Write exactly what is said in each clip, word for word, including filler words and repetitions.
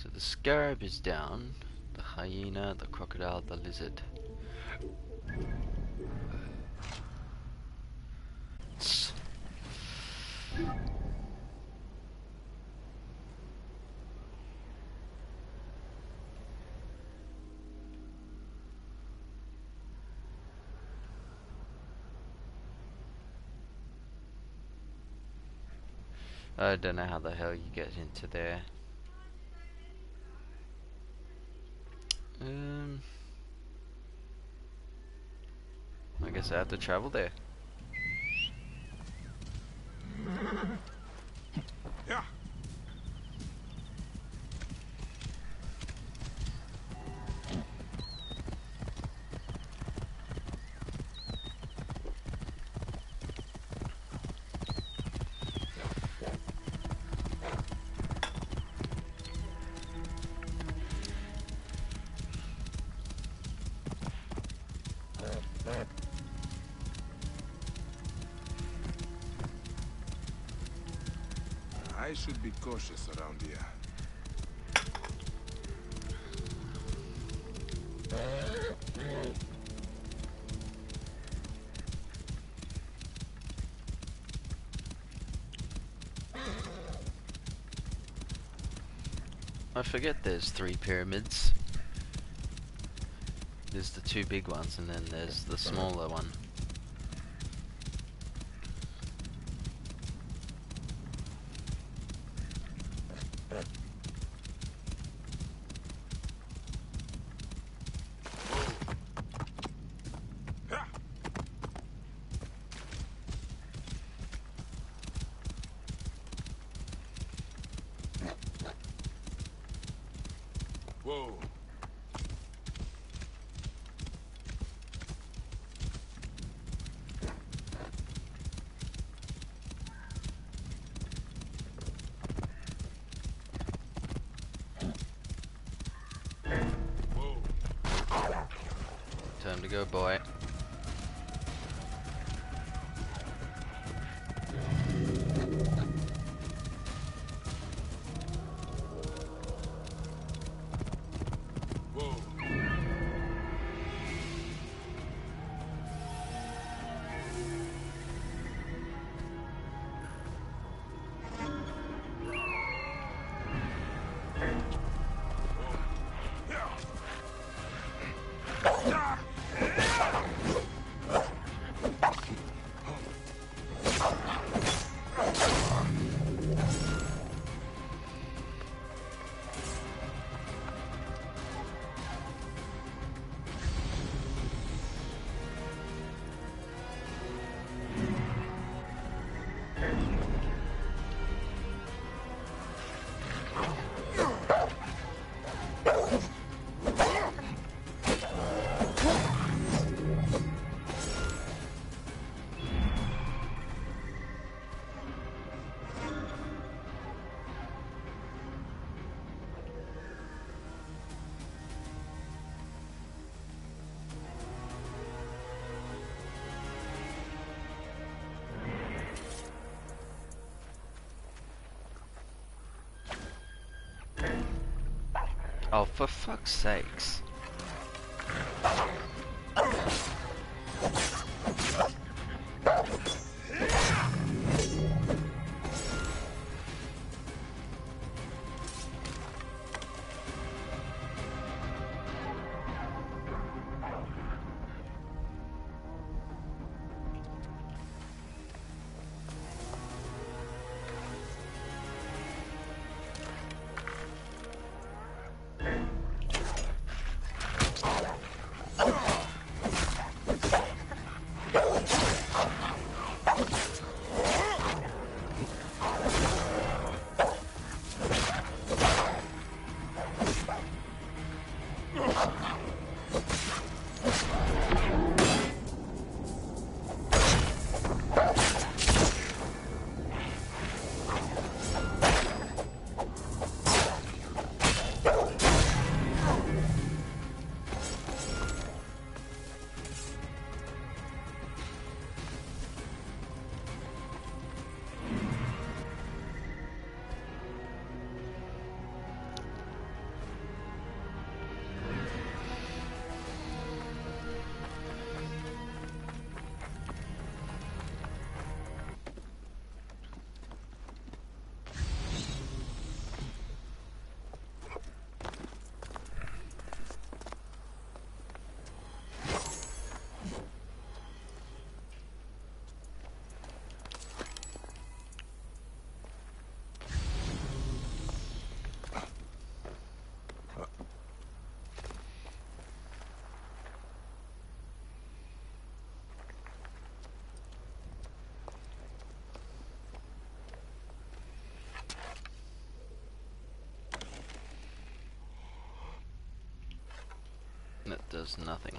So the scarab is down, the hyena, the crocodile, the lizard. Tss. I don't know how the hell you get into there. Um, I guess I have to travel there. Yeah. I should be cautious around here. I forget there's three pyramids. There's the two big ones and then there's the smaller one. Whoa. Whoa. Time to go, boy. Whoa. Oh, for fuck's sakes. That does nothing.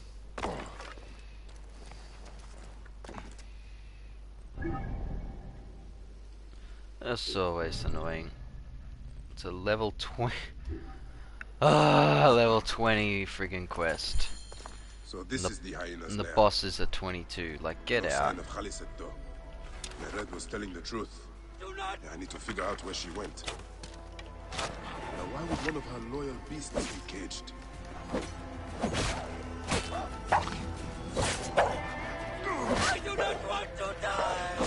That's always annoying. It's a level twenty. Ah, level twenty friggin' quest. So this the, is the hyena's and the lair. boss is at twenty-two. Like, get no out. sign of Khaliset though. Mered was telling the truth. Do not. Yeah, I need to figure out where she went. Now, why would one of her loyal beasts be caged? I do not want to die.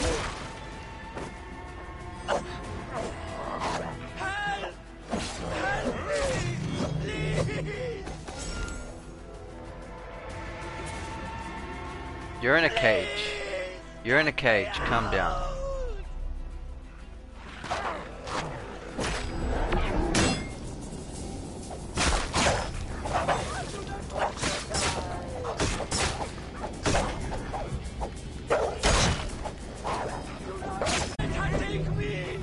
Help! Help me! Please! You're in a cage. You're in a cage. Calm down. Take me!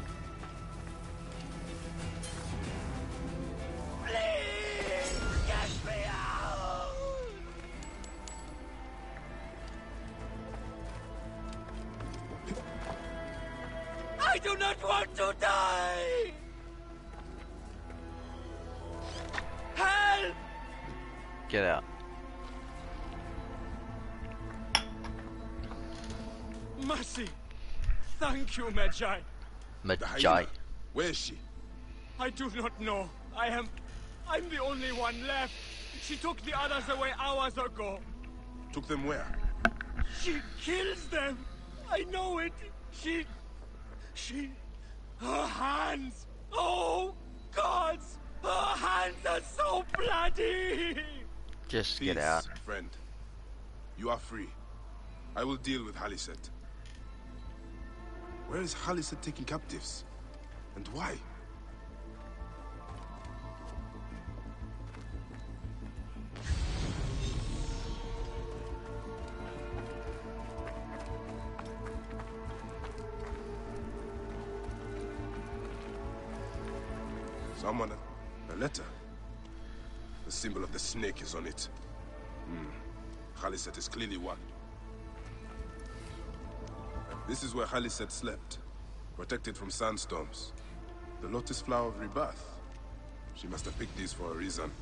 Please! Get me out! I do not want to die! Help! Get out. Mercy! Thank you, Magi. The Magi. hyena. Where is she? I do not know. I am... I'm the only one left. She took the others away hours ago. Took them where? She kills them. I know it. She... She... Her hands. Oh, gods. Her hands are so bloody. Just Peace, get out. friend. You are free. I will deal with Khaliset. Where is Khaliset taking captives? And why? Someone, a, a letter. The symbol of the snake is on it. Hmm. Khaliset is clearly one. This is where Khaliset slept, protected from sandstorms. The lotus flower of rebirth. She must have picked these for a reason.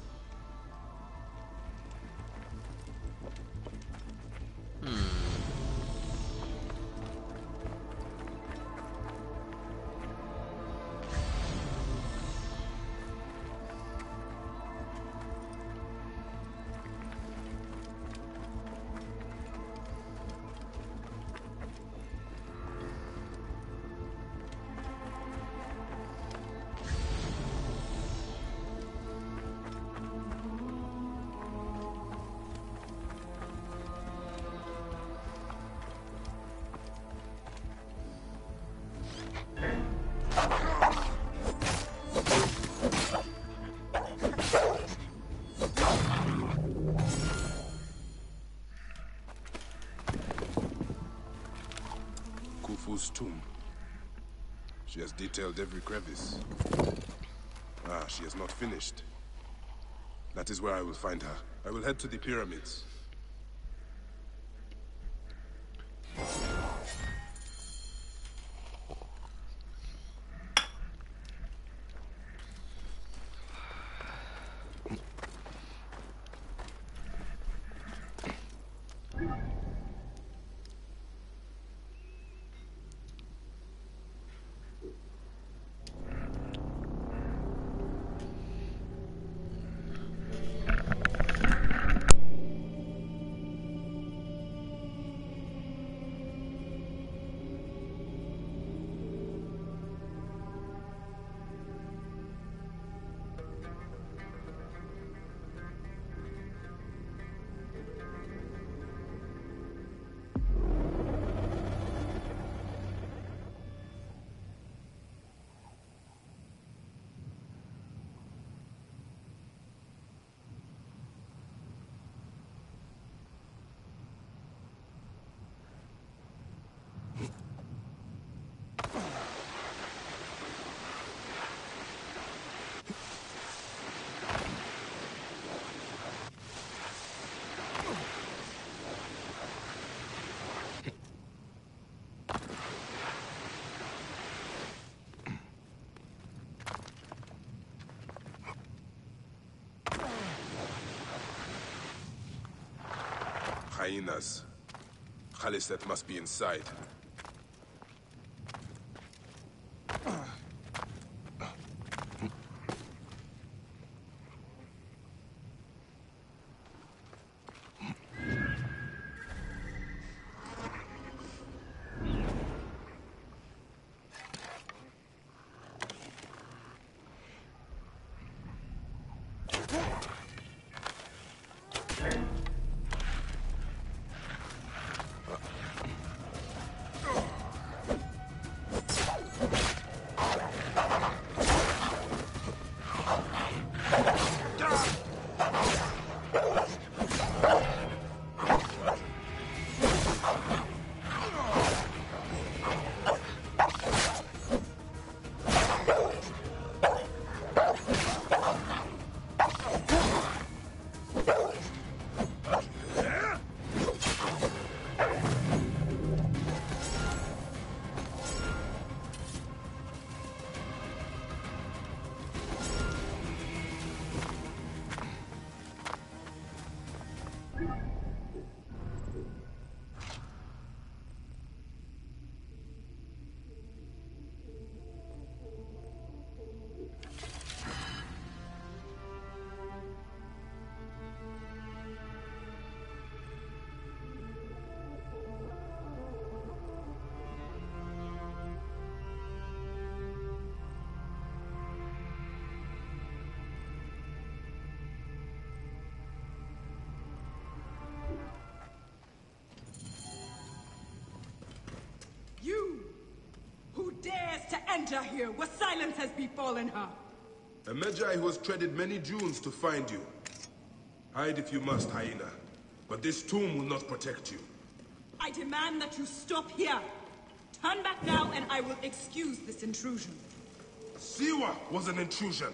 Khufu's tomb. She has detailed every crevice. Ah, she has not finished. That is where I will find her. I will head to the pyramids. hyenas. Khaliset must be inside. You! Who dares to enter here where silence has befallen her? A Magi who has treaded many dunes to find you. Hide if you must, hyena. But this tomb will not protect you. I demand that you stop here. Turn back now and I will excuse this intrusion. Siwa was an intrusion.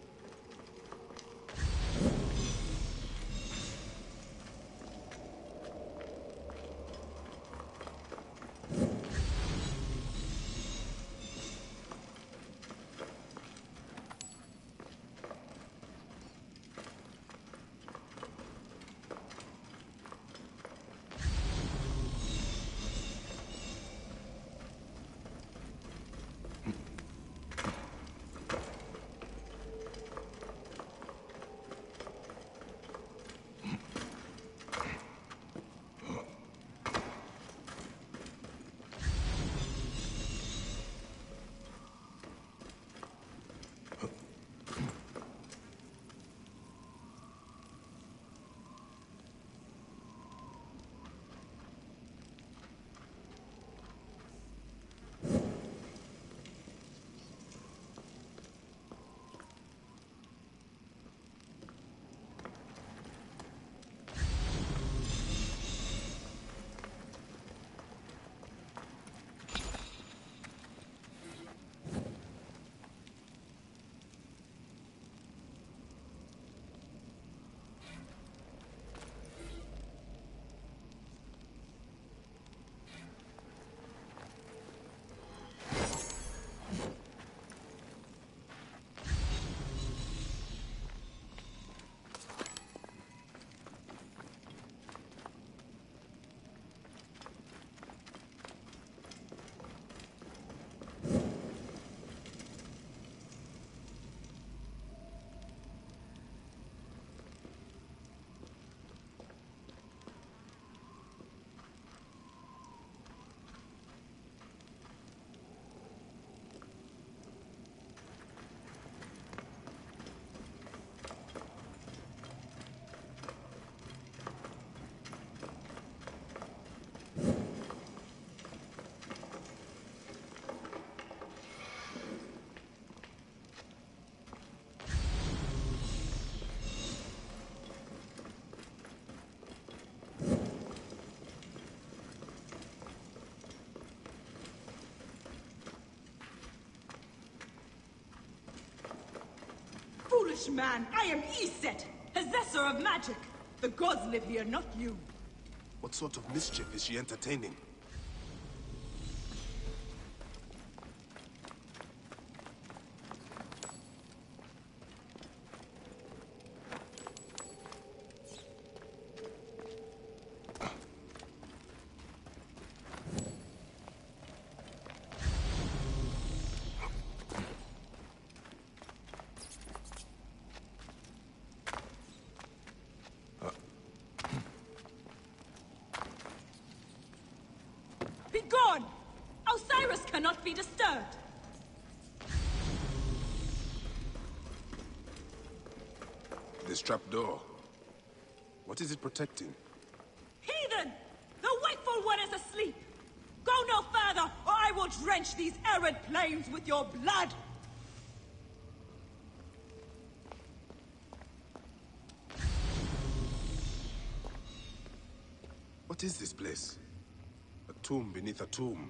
Foolish man, I am Iset, possessor of magic. The gods live here, not you. What sort of mischief is she entertaining? cannot be disturbed. This trapdoor. What is it protecting? Heathen! The wakeful one is asleep! Go no further, or I will drench these arid plains with your blood! What is this place? A tomb beneath a tomb.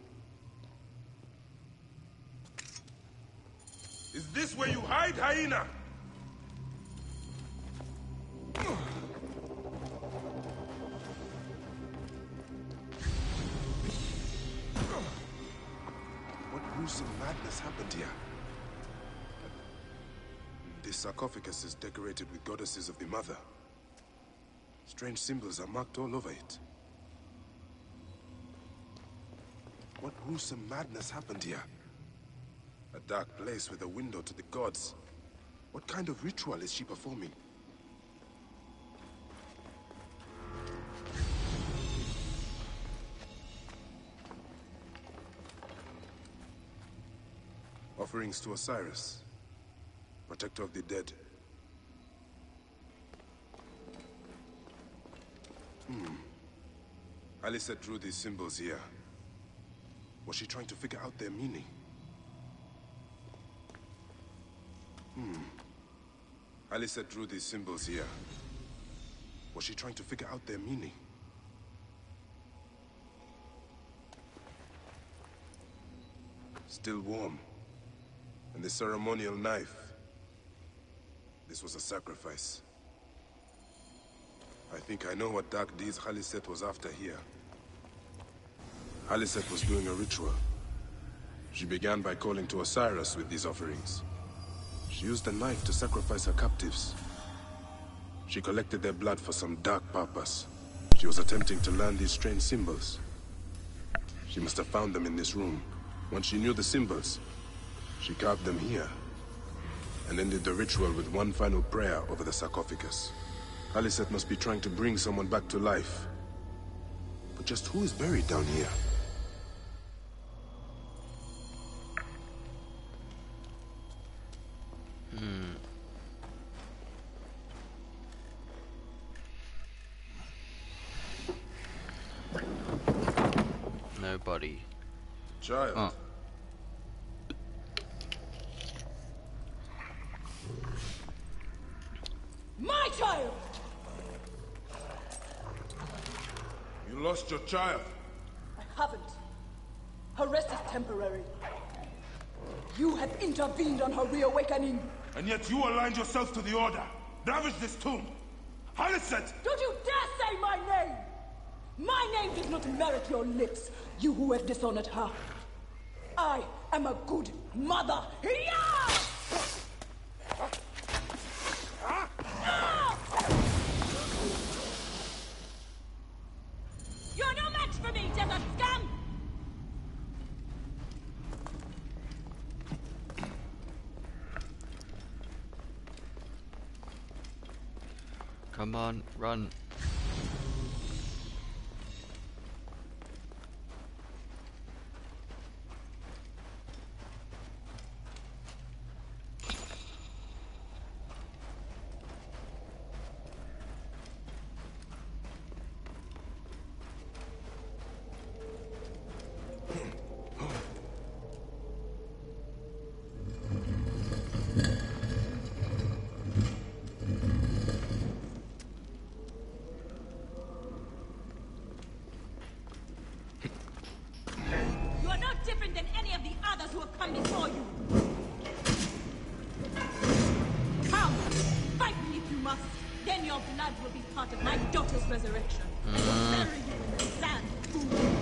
Is this where you hide, hyena? What gruesome madness happened here? This sarcophagus is decorated with goddesses of the Mother. Strange symbols are marked all over it. What gruesome madness happened here? A dark place with a window to the gods. What kind of ritual is she performing? Offerings to Osiris, protector of the dead. Hmm. Alicet drew these symbols here. Was she trying to figure out their meaning? Hmm. Alicet drew these symbols here. Was she trying to figure out their meaning? Still warm. And the ceremonial knife. This was a sacrifice. I think I know what dark deeds Alicet was after here. Alicet was doing a ritual. She began by calling to Osiris with these offerings. She used the knife to sacrifice her captives. She collected their blood for some dark purpose. She was attempting to learn these strange symbols. She must have found them in this room. Once she knew the symbols, she carved them here, and ended the ritual with one final prayer over the sarcophagus. Alicet must be trying to bring someone back to life. But just who is buried down here? Hmm. Nobody. Child. Oh. My child! You lost your child. I haven't. Her rest is temporary. You have intervened on her reawakening. And yet you aligned yourself to the Order. Ravage this tomb. Alicet! Don't you dare say my name! My name does not merit your lips, you who have dishonored her. I am a good mother. Yeah! You're no match for me, desert scum! Come on, run. Different than any of the others who have come before you. Come, fight me if you must. Then your blood will be part of my daughter's resurrection. I will bury you in the sand, fool.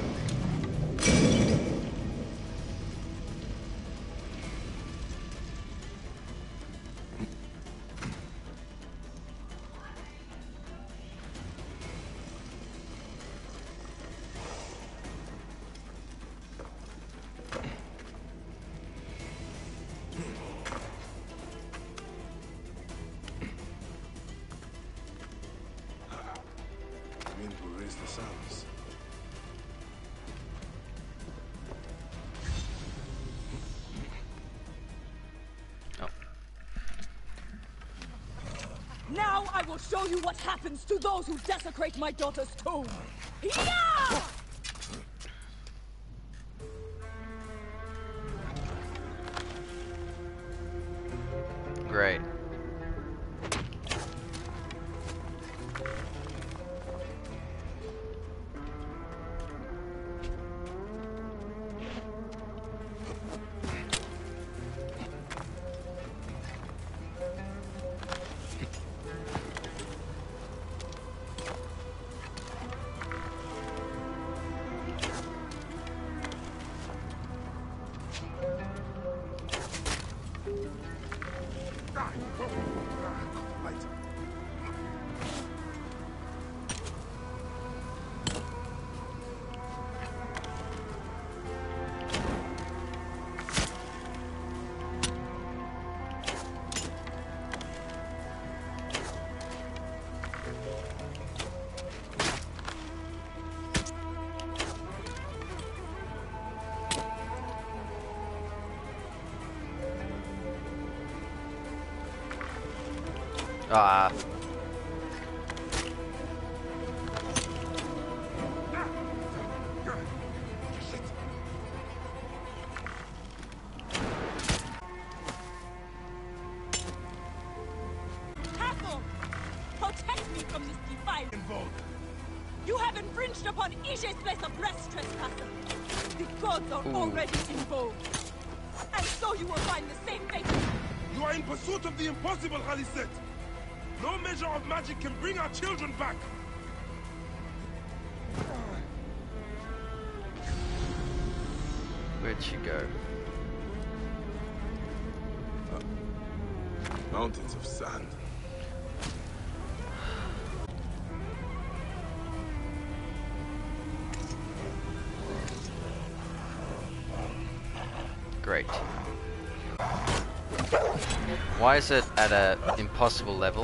Wind will raise the sounds. Now I will show you what happens to those who desecrate my daughter's tomb. Yeah! Great. Ah. Castle! Protect me from this defiance! Involved. You have infringed upon Ije's place of rest, trespasser. The gods are Ooh. already involved. And so you will find the same fate. You are in pursuit of the impossible, Khaliset. No measure of magic can bring our children back. Where'd she go? Mountains of sand. Great. Why is it at a impossible level?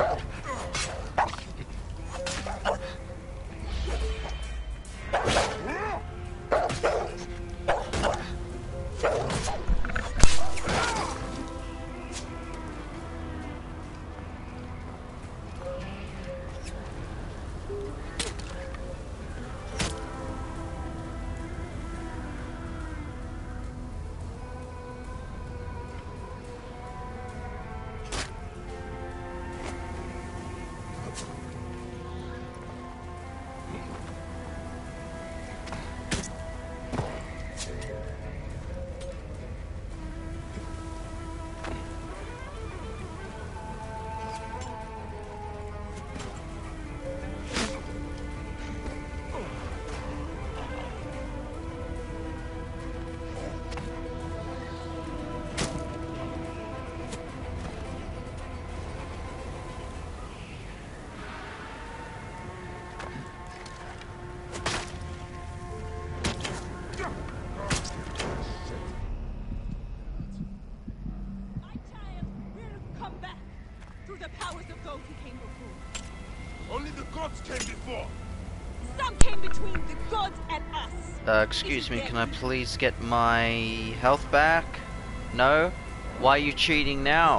Uh, excuse me, can I please get my health back? No? Why are you cheating now?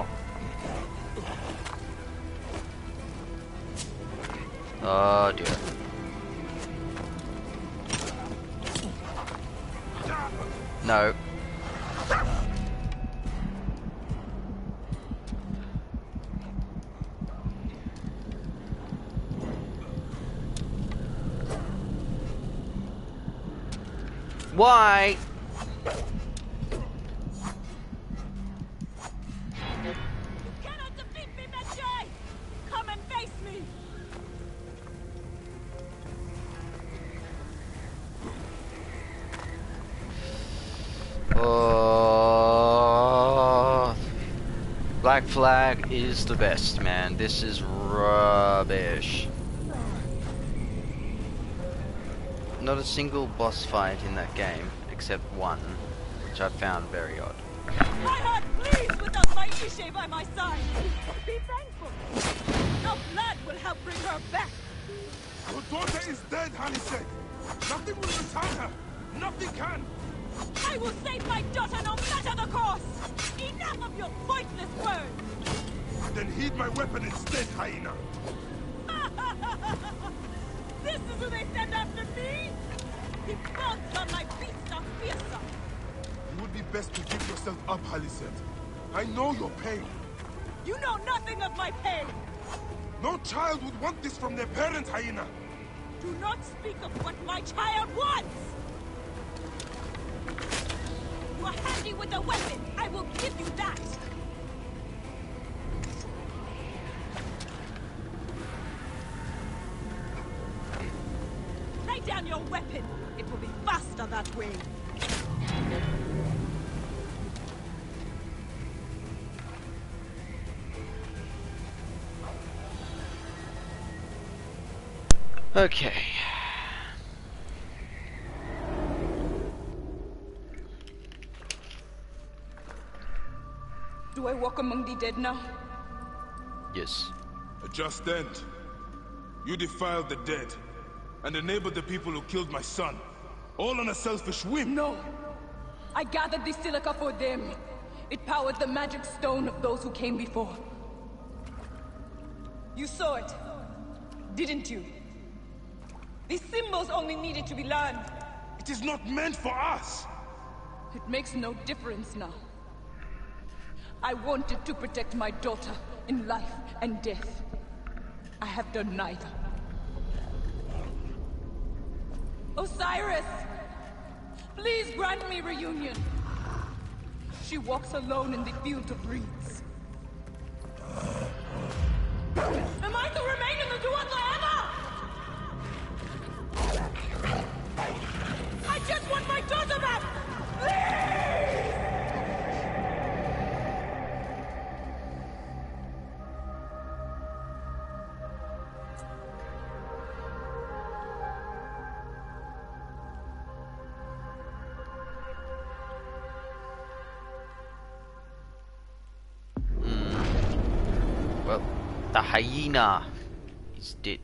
Oh dear. No. Why? You cannot defeat me, Medjay! Come and face me! Oh, Black Flag is the best, man. This is rubbish. Not a single boss fight in that game, except one, which I found very odd. My heart bleeds without my Ije by my side! Be thankful! Your blood will help bring her back! Your daughter is dead, Khaliset. Nothing will return her. Nothing can. I will save my daughter no matter the cost! Enough of your pointless words! Then heed my weapon instead, hyena! This is who they send after me? The gods on my beasts are fiercer. It would be best to give yourself up, Haliseth. I know your pain. You know nothing of my pain. No child would want this from their parents, hyena! Do not speak of what my child wants! You are handy with a weapon. I will give you that. Lay down your weapon. It will be faster that way. Okay. Do I walk among the dead now? Yes. A just end. You defiled the dead, and enabled the people who killed my son. All on a selfish whim. No. I gathered the silica for them. It powered the magic stone of those who came before. You saw it, didn't you? These symbols only needed to be learned. It is not meant for us! It makes no difference now. I wanted to protect my daughter in life and death. I have done neither. Osiris! Please grant me reunion. She walks alone in the field of reeds. Am I to remain in the Duat forever? I just want my daughter back! Please! Well, the hyena is dead.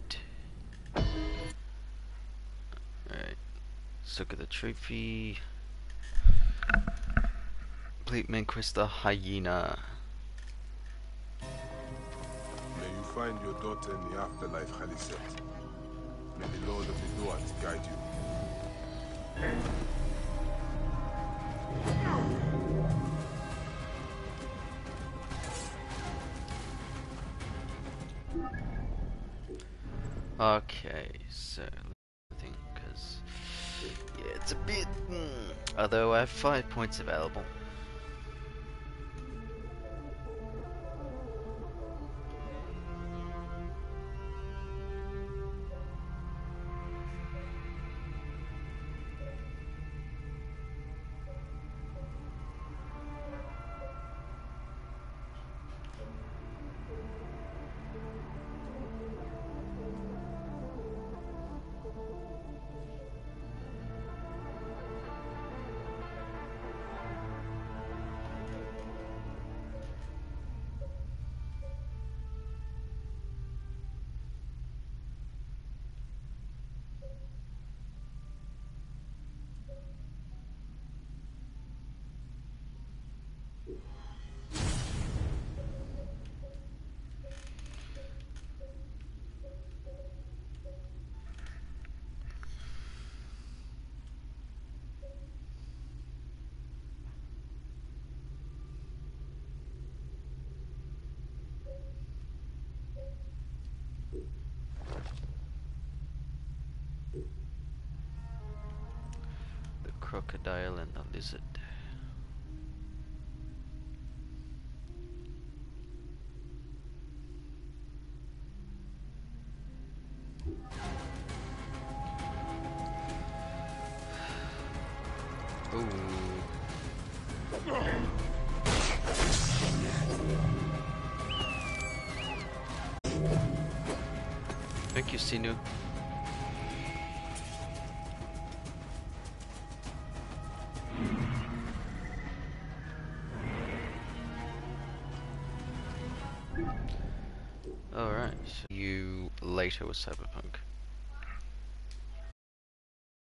Alright, let's look at the trophy. Complete main quest, the hyena. May you find your daughter in the afterlife, Haliseth. May the Lord of the Duat guide you. Okay, so I think because yeah, it's a bit. Mm, although I have five points available. Crocodile and the lizard. Ooh. Thank you, Sinu. Alright, so you later with Cyberpunk.